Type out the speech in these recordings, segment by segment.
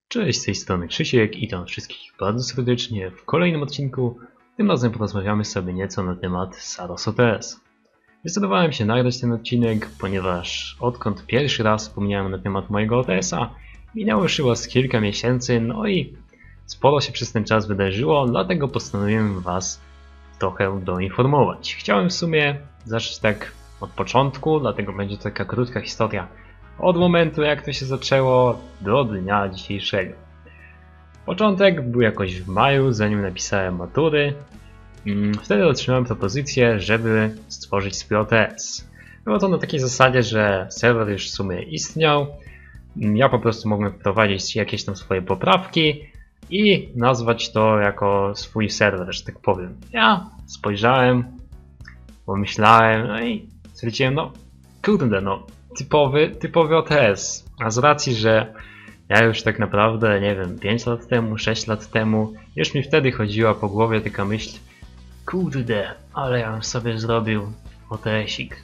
Cześć, z tej strony Krzysiek i witam wszystkich bardzo serdecznie w kolejnym odcinku. Tym razem porozmawiamy sobie nieco na temat Saros OTS. Zdecydowałem się nagrać ten odcinek, ponieważ odkąd pierwszy raz wspomniałem na temat mojego OTS-a, minęło już chyba z kilka miesięcy, no i sporo się przez ten czas wydarzyło, dlatego postanowiłem Was trochę doinformować. Chciałem w sumie zacząć tak od początku, dlatego będzie to taka krótka historia. Od momentu jak to się zaczęło do dnia dzisiejszego. Początek był jakoś w maju, zanim napisałem matury. Wtedy otrzymałem propozycję, żeby stworzyć swój OTS. Było to na takiej zasadzie, że serwer już w sumie istniał. Ja po prostu mogłem wprowadzić jakieś tam swoje poprawki i nazwać to jako swój serwer, że tak powiem. Ja spojrzałem, pomyślałem, no i stwierdziłem, no kurde, no typowy OTS. A z racji, że ja już tak naprawdę, nie wiem, 5 lat temu, 6 lat temu, już mi wtedy chodziła po głowie taka myśl, kurde, ale ja bym sobie zrobił OTS-ik,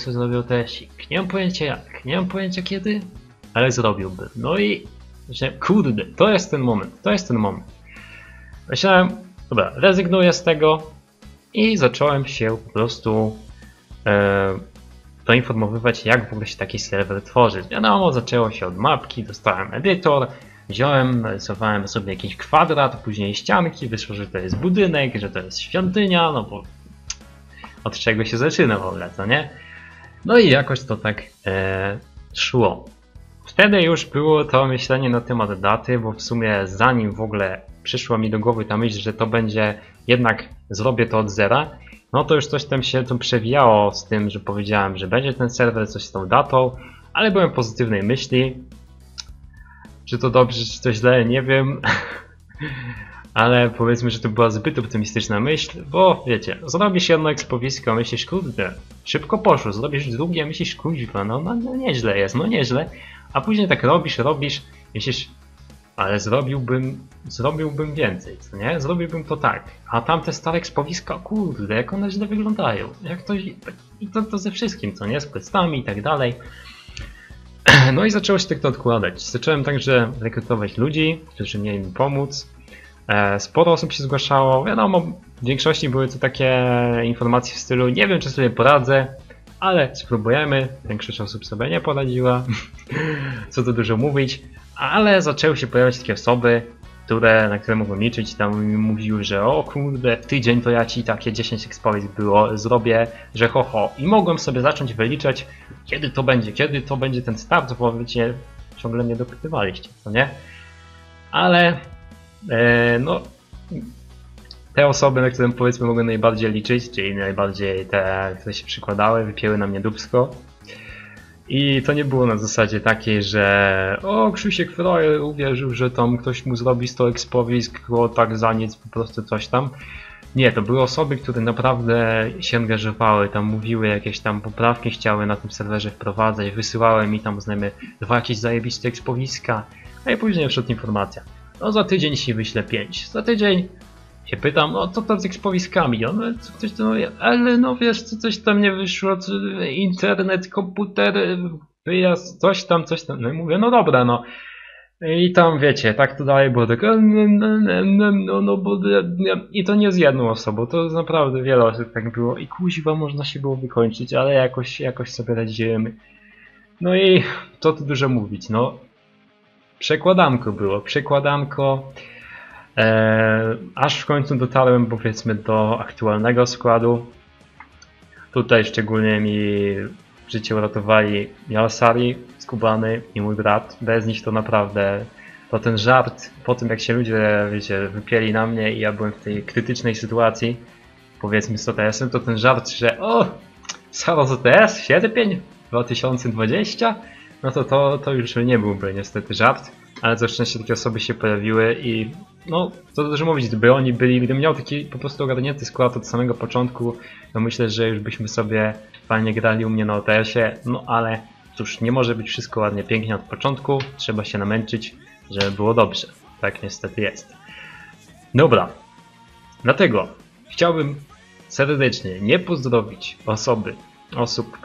Nie mam pojęcia jak, nie mam pojęcia kiedy, ale zrobiłbym. No i myślałem, kurde, to jest ten moment. Myślałem, dobra, rezygnuję z tego i zacząłem się po prostu doinformowywać, jak w ogóle się taki serwer tworzyć. Wiadomo, zaczęło się od mapki, dostałem edytor, wziąłem, narysowałem sobie jakiś kwadrat, później ścianki, wyszło, że to jest budynek, że to jest świątynia, no bo od czego się zaczyna w ogóle, co nie? No i jakoś to tak szło. Wtedy już było to myślenie na temat daty, bo w sumie zanim w ogóle przyszła mi do głowy ta myśl, że to będzie jednak zrobię to od zera, no to już coś tam się przewijało z tym, że powiedziałem, że będzie ten serwer, coś z tą datą, ale byłem pozytywnej myśli. Czy to dobrze, czy to źle, nie wiem. Ale powiedzmy, że to była zbyt optymistyczna myśl, bo wiecie, zrobisz jedno ekspowisko, myślisz, kurde, szybko poszło, zrobisz drugie, myślisz, kuźwa, no nieźle jest, no nieźle. A później tak robisz, myślisz, ale zrobiłbym więcej, co nie? Zrobiłbym to tak. A tamte stare ekspowiska, kurde, jak one źle wyglądają. Jak to, i to ze wszystkim, co nie? Z questami i tak dalej. No i zaczęło się tak to odkładać. Zacząłem także rekrutować ludzi, którzy mieli mi pomóc. Sporo osób się zgłaszało. Wiadomo, w większości były to takie informacje w stylu nie wiem, czy sobie poradzę, ale spróbujemy. Większość osób sobie nie poradziła. Co tu dużo mówić. Ale zaczęły się pojawiać takie osoby, na które mogłem liczyć, tam mi mówiły, że o kurde, w tydzień to ja ci takie 10 ekspowisk zrobię, że ho. I mogłem sobie zacząć wyliczać, kiedy to będzie ten start, bo wiecie, ciągle mnie dopytywaliście, co nie? Ale no, te osoby, na które powiedzmy mogłem najbardziej liczyć, czyli najbardziej te, które się przykładały, wypięły na mnie dupsko. I to nie było na zasadzie takiej, że o, Krzysiek Frajer uwierzył, że tam ktoś mu zrobi 100 ekspowisk, tak za nic, po prostu coś tam. Nie, to były osoby, które naprawdę się angażowały, tam mówiły jakieś tam poprawki, chciały na tym serwerze wprowadzać, wysyłały mi tam, uznajmy, 2 jakieś zajebiste ekspowiska, a i później już informacja. No za tydzień się wyślę 5, za tydzień się pytam, no co tam z ekspowiskami? Ale no wiesz, coś tam nie wyszło, internet, komputer, wyjazd, coś tam. No i mówię, no dobra, no. I tam wiecie, tak to dalej było tak, i to nie z jedną osobą, to naprawdę wiele osób tak było i kuźwa można się było wykończyć, ale jakoś sobie radziłem. No i co tu dużo mówić, no. Przekładanko. Aż w końcu dotarłem powiedzmy do aktualnego składu. Tutaj szczególnie mi życie uratowali Jalsari, Skubany i mój brat. Bez nich to naprawdę, to ten żart, po tym jak się ludzie, wiecie, wypieli na mnie i ja byłem w tej krytycznej sytuacji, powiedzmy z OTS-em, to ten żart, że o, Saros OTS, sierpień 2020, no to już nie byłby niestety żart. Ale ze szczęścia takie osoby się pojawiły i no, co dużo mówić, gdybym miał taki po prostu ogarnięty skład od samego początku, to myślę, że już byśmy sobie fajnie grali u mnie na OTS-ie, no ale cóż, nie może być wszystko ładnie, pięknie od początku, trzeba się namęczyć, żeby było dobrze, tak niestety jest. Dobra, dlatego chciałbym serdecznie nie pozdrowić osób,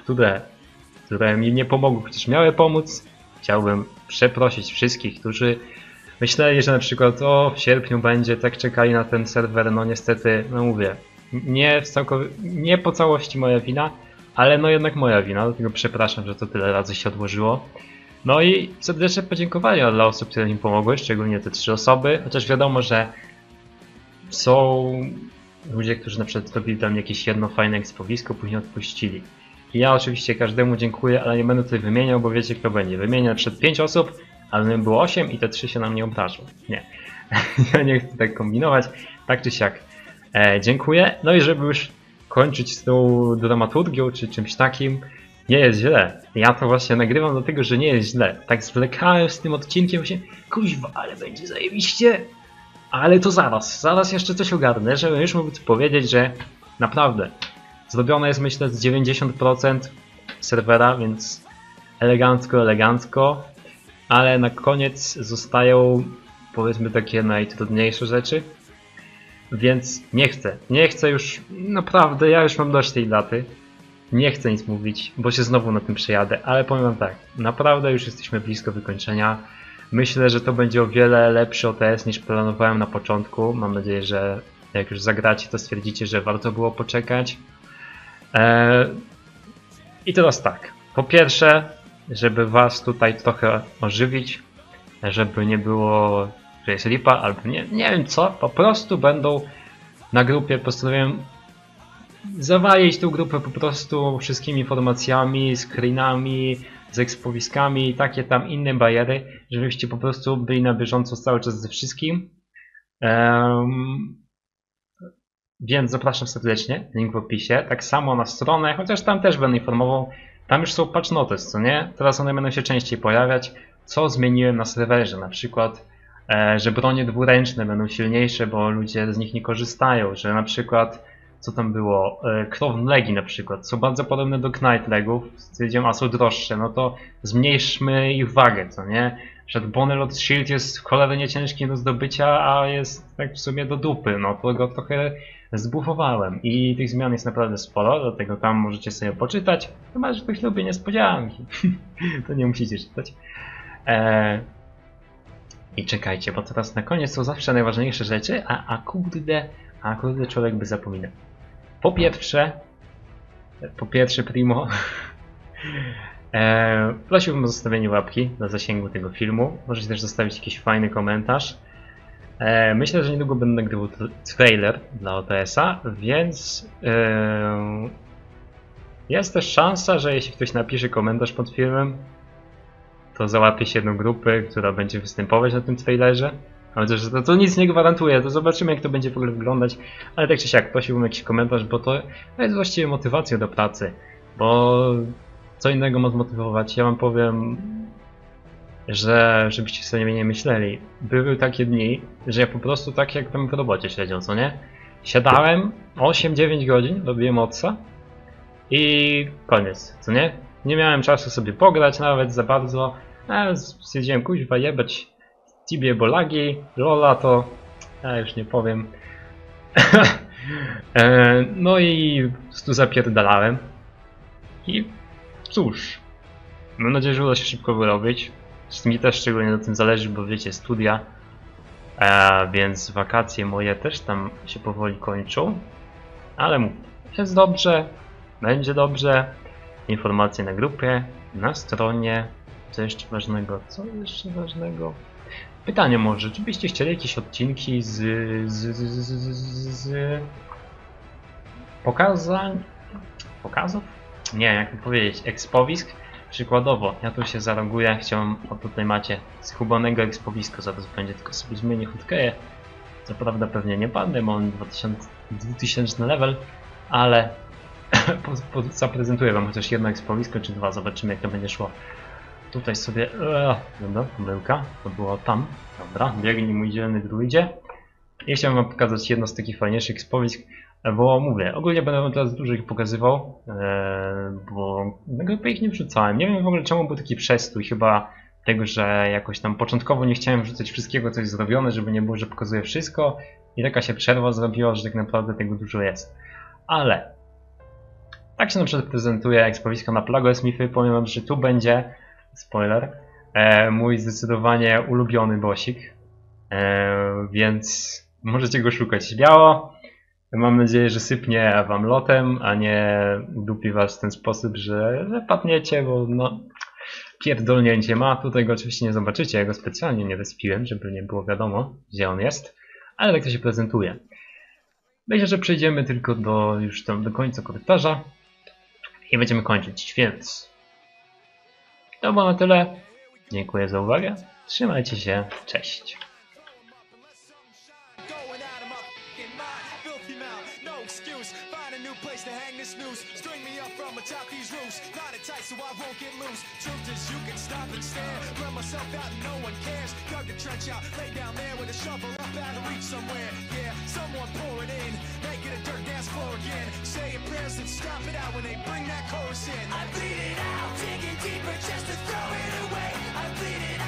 które mi nie pomogły, chociaż miały pomóc. Chciałbym przeprosić wszystkich, którzy Myśleli, że na przykład w sierpniu będzie, tak czekali na ten serwer, no niestety, no mówię, nie po całości moja wina, ale no jednak moja wina, dlatego przepraszam, że to tyle razy się odłożyło. No i serdeczne podziękowania dla osób, które im pomogły, szczególnie te 3 osoby, chociaż wiadomo, że są ludzie, którzy na przykład zrobili tam jakieś jedno fajne ekspowisko, później odpuścili. I ja oczywiście każdemu dziękuję, ale nie będę tutaj wymieniał, bo wiecie kto będzie. Wymienię na przykład 5 osób, ale było 8 i te 3 się na mnie obrażą. Nie. Ja nie chcę tak kombinować. Tak czy siak. Dziękuję. No i żeby już kończyć z tą dramaturgią czy czymś takim, nie jest źle. Ja to właśnie nagrywam dlatego, że nie jest źle. Tak zwlekałem z tym odcinkiem się, kuźwa, ale będzie zajebiście. Ale to zaraz jeszcze coś ogarnę, żeby już mógł powiedzieć, że naprawdę zrobione jest myślę z 90% serwera, więc elegancko, ale na koniec zostają powiedzmy takie najtrudniejsze rzeczy, więc nie chcę już, naprawdę ja już mam dość tej daty, nie chcę nic mówić, bo się znowu na tym przejadę, ale powiem wam tak, naprawdę już jesteśmy blisko wykończenia. Myślę, że to będzie o wiele lepszy OTS niż planowałem na początku. Mam nadzieję, że jak już zagracie, to stwierdzicie, że warto było poczekać. I teraz tak. Po pierwsze, żeby was tutaj trochę ożywić, żeby nie było, że jest lipa, albo nie wiem co, po prostu będą na grupie, postanowiłem zawalić tą grupę po prostu wszystkimi informacjami, screenami, z ekspowiskami i takie tam inne bariery, żebyście po prostu byli na bieżąco cały czas ze wszystkim. Więc zapraszam serdecznie, link w opisie. Tak samo na stronę, chociaż tam też będę informował. Tam już są patch notes, co nie? Teraz one będą się częściej pojawiać. Co zmieniłem na serwerze, na przykład, że bronie dwuręczne będą silniejsze, bo ludzie z nich nie korzystają, że na przykład co tam było? Crown Legi na przykład. Są bardzo podobne do Knight Legów. Stwierdziłem, a są droższe, no to zmniejszmy ich wagę, co nie? Że Bonelot Shield jest cholernie ciężki do zdobycia, a jest tak w sumie do dupy. No to go trochę zbufowałem. I tych zmian jest naprawdę sporo, dlatego tam możecie sobie poczytać. Chyba, że ktoś lubi niespodzianki. To nie musicie czytać. I czekajcie, bo teraz na koniec są zawsze najważniejsze rzeczy, a kurde człowiek by zapominał. Po pierwsze primo, prosiłbym o zostawienie łapki dla zasięgu tego filmu. Możecie też zostawić jakiś fajny komentarz. Myślę, że niedługo będę nagrywał trailer dla OTS-a, więc jest też szansa, że jeśli ktoś napisze komentarz pod filmem, to załapie się jedną grupę, która będzie występować na tym trailerze. Ale to nic nie gwarantuje, to zobaczymy jak to będzie w ogóle wyglądać. Ale tak czy siak, prosiłbym jakiś komentarz, bo to jest właściwie motywacją do pracy. Bo co innego ma zmotywować. Ja wam powiem, że żebyście sobie nie myśleli. Były takie dni, że ja po prostu tak jak tam w robocie siedział, co nie? Siadałem 8-9 godzin, robiłem mocsa i koniec, co nie? Nie miałem czasu sobie pograć nawet za bardzo. Siedziałem kuźwa jebać Tibie Bolagi, Lola to ja już nie powiem. No i tu zapierdalałem. I cóż, mam nadzieję, że uda się szybko wyrobić. Mi też szczególnie na tym zależy, bo wiecie, studia. Więc wakacje moje też tam się powoli kończą. Ale mówię, jest dobrze, będzie dobrze. Informacje na grupie, na stronie. Co jeszcze ważnego? Pytanie może, czy byście chcieli jakieś odcinki z pokazów? Nie, jak to powiedzieć, ekspowisk? Przykładowo, ja tu się zaroguję, chciałem, o tutaj macie skubanego ekspowisko, zaraz będzie, tylko sobie zmienię hotkeję. Co prawda pewnie nie padnę, bo mam 2000 level, ale zaprezentuję wam chociaż jedno ekspowisko czy dwa, zobaczymy jak to będzie szło. Tutaj sobie, dobra, pomyłka, to było tam, dobra, biegnij mój dzielny druidzie. I chciałem wam pokazać jedno z takich fajniejszych ekspowisk, bo mówię, ogólnie będę wam teraz dużo ich pokazywał, bo na grupę ich nie wrzucałem. Nie wiem w ogóle czemu był taki przestój, chyba tego, że jakoś tam początkowo nie chciałem wrzucać wszystkiego, co jest zrobione, żeby nie było, że pokazuję wszystko i taka się przerwa zrobiła, że tak naprawdę tego dużo jest. Ale tak się na przykład prezentuje ekspowisko na Plague Smith'y, powiem wam, że tu będzie, spoiler, mój zdecydowanie ulubiony bossik. Więc możecie go szukać śmiało. Mam nadzieję, że sypnie wam lotem, a nie dupi was w ten sposób, że padniecie, bo no pierdolnięcie ma. Tutaj go oczywiście nie zobaczycie, ja go specjalnie nie wyspiłem, żeby nie było wiadomo, gdzie on jest, ale tak to się prezentuje. Myślę, że przejdziemy tylko już tam do końca korytarza i będziemy kończyć, więc to było na tyle. Dziękuję za uwagę. Trzymajcie się. Cześć. So I won't get loose. Truth is, you can stop and stare. Run myself out and no one cares. Dug the trench out, lay down there with a shovel up out of reach somewhere. Yeah, someone pour it in. Make it a dirt dance floor again. Say your prayers and stop it out when they bring that chorus in. I bleed it out, digging deeper just to throw it away. I bleed it